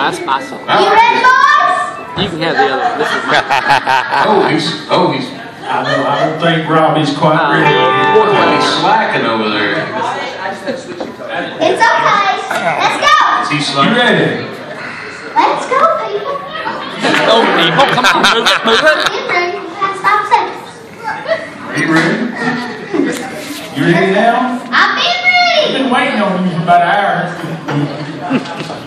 That's awesome. You ready, boys? You can have the other one. This is mine. he's. I don't think Robbie's quite ready. He's slacking over there. It's okay. Let's go. Is he You slacking? ready? Let's go, people. Oh, people, come on, move it, move it. Get ready. Past 5 seconds. Are you ready? You ready now? I've been ready. I've been waiting on you for about an hour.